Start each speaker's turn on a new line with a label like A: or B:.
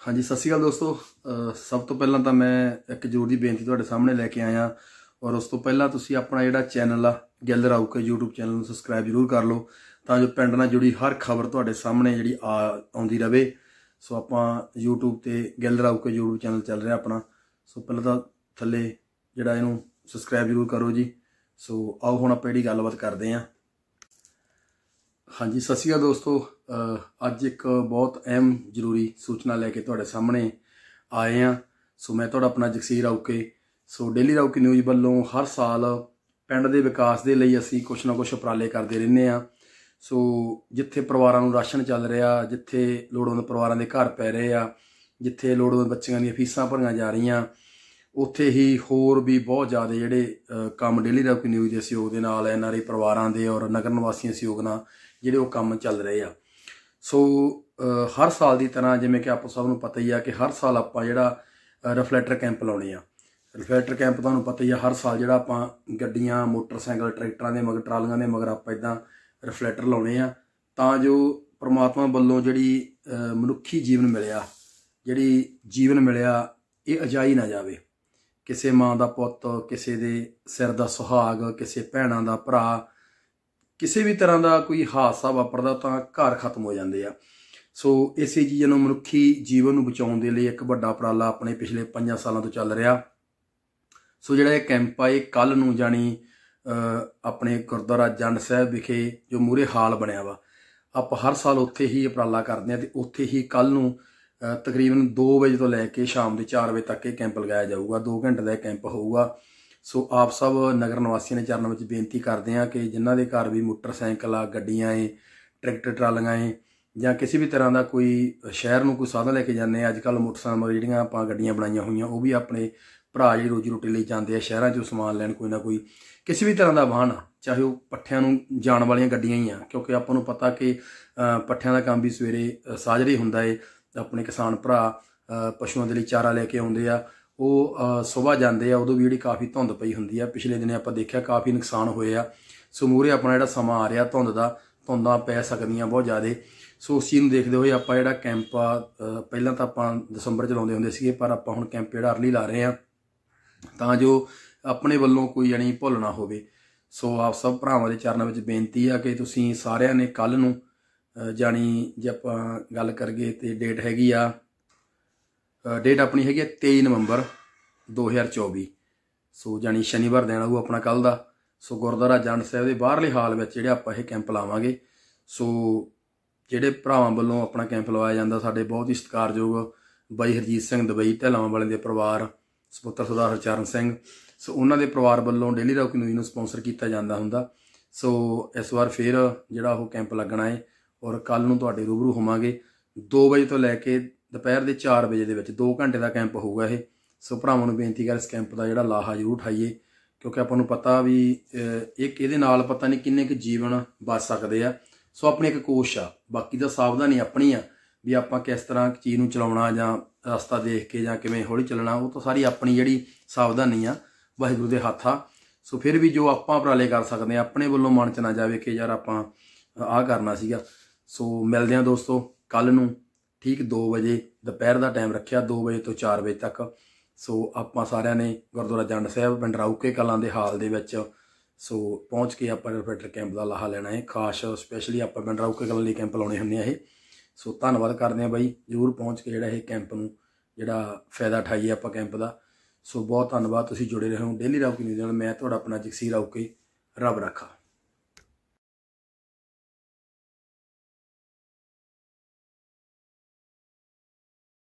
A: हाँ जी, सत श्री अकाल दोस्तों। सब तो पहला तो मैं एक जरूरी बेनती तुहाडे सामने लैके आया और उस तो पहला तुसी अपना जिहड़ा चैनल आ गिल राउके यूट्यूब चैनल नूं सबसक्राइब जरूर कर लो तां जो पिंड नाल जुड़ी हर खबर तुहाडे सामने जिहड़ी आउंदी रहे। सो आपां यूट्यूब ते गिल राउके यूट्यूब चैनल चल रहा अपना। सो पहला तो थल्ले जिहड़ा इहनूं सबसक्राइब जरूर करो जी। सो आओ हुण आपां जिहड़ी गलबात करदे आं। हाँ जी, सत श्री अकाल दोस्तों। अज एक बहुत अहम जरूरी सूचना लैके तुहाडे सामने आए हैं। सो मैं तुहाडा अपना Jagsir Rauke. So daily Rauke news वालों हर साल पिंड दे विकास दे लई असीं कुछ ना कुछ उपराले करते रहने आ। सो जिथे परिवारां नूं राशन चल रहा, जिथे लोड़वंद परिवारां दे घर पै रहे आ, जिथे लोड़वंद बच्चियां दी फीसां भरीआं जा रहीआं, उत्थे ही होर भी बहुत ज़्यादा जिहड़े काम डेली राउके न्यूज़ के सहयोग के नाल NRI परिवारां दे और नगर निवासियों के सहयोग नाल जिहड़े वो काम चल रहे आ। सो हर साल की तरह जिवें कि आपां सब नूं पता ही आ कि हर साल आपां जिहड़ा रिफ्लैक्टर कैंप लाउने आ। रिफ्लैक्टर कैंप तुहानूं पता ही आ, हर साल जिहड़ा आपां गड्डियां मोटरसाइकिल ट्रैक्टरां दे मगर ट्रालियां दे मगर आपां इदां रिफ्लैक्टर लाउने आ तां जो परमात्मा वल्लों जिहड़ी मनुखी जीवन मिलिआ, जिहड़ी जीवन मिलिआ ये अजाई ना जावे। किसी माँ का पुत, किसी दे सिर का सुहाग, किसी भैणां दा भरा, किसी भी तरह का कोई हादसा वापरदा तां घर खत्म हो जाते हैं। सो इस चीज़ नूं मनुखी जीवन नूं बचाउण दे लई एक वड्डा उपराला अपने पिछले 5 सालों तो चल रहा। सो जिहड़ा ये कैंप आ कल नूं जानी अपने गुरुद्वारा जंड साहिब विखे जो मूहरे हाल बनिया वा, आपां हर साल उत्थे ही उपराला करदे हां ते उत्थे ही कल नूं तकरीबन 2 बजे तो लैके शाम के 4 बजे तक ये कैंप लगाया जाऊगा। 2 घंटे का कैंप होऊगा। सो आप सब नगर निवासियों ने चरणों में बेनती करते हैं कि जिन्हों के घर भी मोटरसाइकिल आ, गड्डियां है, ट्रैक्टर ट्रालियां है, या किसी भी तरह का कोई शहर में कोई साधन लैके जाने, अजकल मोटरसाइकिल जिहड़ियां आपां गड्डियां बनाईयां होईयां वो भी अपने भरा जी रोजी रोटी लई जांदे आ शहरां चों समान लैण। कोई ना कोई किसी भी तरह का वाहन आ, चाहे वो पट्ठियां नूं जाण वालियां गड्डियां ही आ, क्योंकि आपां नूं पता कि पट्ठियां का काम भी सवेरे साजरे हुंदा है। अपने किसान भरा पशुओं के लिए चारा लैके आउंदे आ, वो सुबह जाते हैं उदों भी जी काफ़ी धुंध पई हुंदी आ। पिछले दिने आपां देखिआ काफ़ी नुकसान होए आ। सो मूहरे अपना जिहड़ा समा आ रहा धुंध का, धुंधां पै सकदियां बहुत ज़्यादा। सो उस चीज़ नूं देखदे होए आपां जिहड़ा कैंप आ पहिलां तां आपां दसंबर च लाउंदे हुंदे सीगे, पर आपां हुण कैंप जिहड़ा अर्ली ला रहे हैं तां जो अपने वल्लों कोई जानी भुल ना होवे। सो आप सब भरावां दे चरणों में बेनती आ कि तुसीं सारिआं ने कल नूं जानी जे आपां गल करगे तो डेट हैगी आ, डेट अपनी हैगी 23 नवंबर 2024। सो जानी शनिवार दिन आऊ अपना कल का। सो गुरुद्वारा जंड साहिब के बाहरले हाल में जिहड़े आपां ये कैंप लावांगे। सो जिहड़े भरावां वल्लों अपना कैंप लवाया जांदा, साडे बहुत ही सत्कारयोग बाई हरजीत सिंह दुबई ढलावां वाले दे परिवार, सपुत्र सरदार हरचरण सिंह, सो उन्हां दे परिवार वल्लों डेली राउके न्यूज़ नूं स्पॉन्सर किया जाता हुंदा। सो इस बार फिर जिहड़ा वो कैंप लगना है और कल नूं तुहाडे रूबरू होवांगे 2 बजे तो लैके दोपहर के 4 बजे दे विच 2 घंटे का कैंप होगा ये। सो भरावां नूं बेनती कर इस कैंप का जिहड़ा लाहा जरूर उठाइए, क्योंकि आपां नूं पता भी एक इहदे नाल पता नहीं किन्ने क जीवन बच सकते आ। सो अपनी एक कोशिश आ, बाकी तो सावधानी अपनी आ भी आपां किस तरह चीज़ नूं चलाउणा जां रस्ता देख के जां किवें हौली चलना, वो तो सारी अपनी जिहड़ी सावधानी आ वाहिगुरू दे हत्थ आ। सो फिर भी जो आपां उपराले कर सकते हैं अपने वल्लों मन च ना जावे कि यार आपां आ करना सीगा। सो मिलदे आं दोस्तों कल नूं ठीक 2 बजे दोपहर का टाइम रखिया, 2 बजे तो 4 बजे तक। सो आपां सारिआं ने गुरुद्वारा जंड साहिब पिंड राउके कलां दे हाल दे विच सो पहुँच के आपां रिफ्लैक्टर कैंप का लाहा लेना है। खास स्पैशली आपां पिंड राउके कलां लई कैंप लाउणे हुंदे आ ये। सो धन्नवाद करदे आ बाई, जरूर पहुँच के जिहड़ा ये कैंप नूं जिहड़ा फायदा उठाइए आपां कैंप का। सो बहुत धन्नवाद, तुसीं जुड़े रहो डेली राउके न्यूज़ नाल। मैं तुहाडा अपना जगसीर राउके, रब राखा।